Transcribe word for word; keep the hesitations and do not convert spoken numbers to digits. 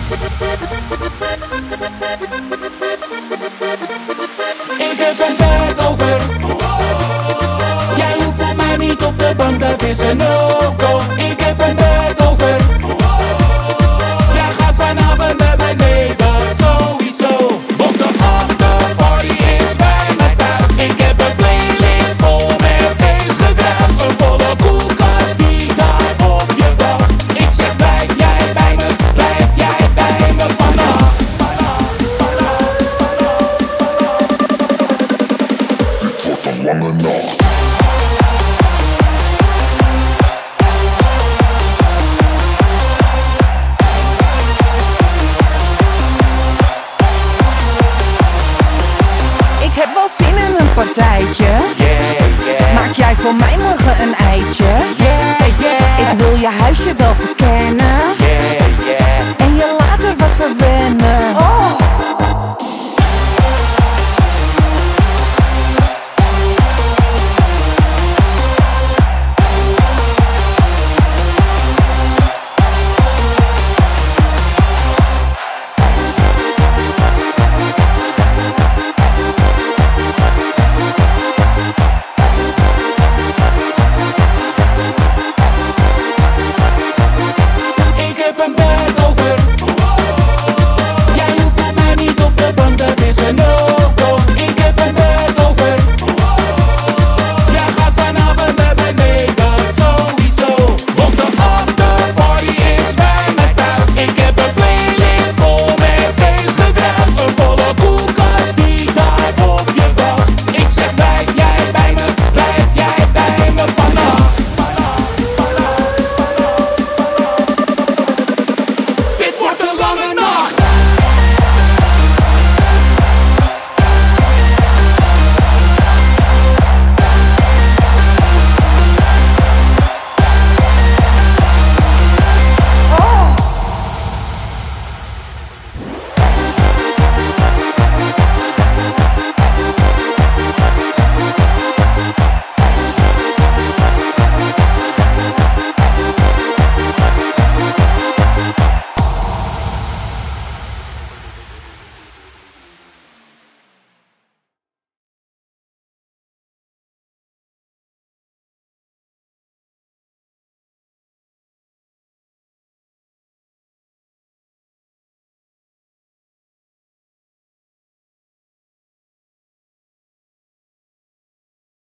Ik heb een bed over. Jij hoeft voor mij niet op de bank, dat is een no-go. Ik heb een bed over. Jij gaat vanavond met mij mee, dat sowieso. Want de afterparty is bij mij thuis. Ik heb een playlist vol met feestgedruis. Een volle koelkast die daar op je wacht. Ik zeg blijf jij bij me, blijf jij bij me vannacht. Dit wordt een lange nacht. Ik heb wel zin in een partijtje. Yeah, yeah. Maak jij voor mij morgen een eitje? Yeah, yeah. Ik wil je huisje wel verkennen.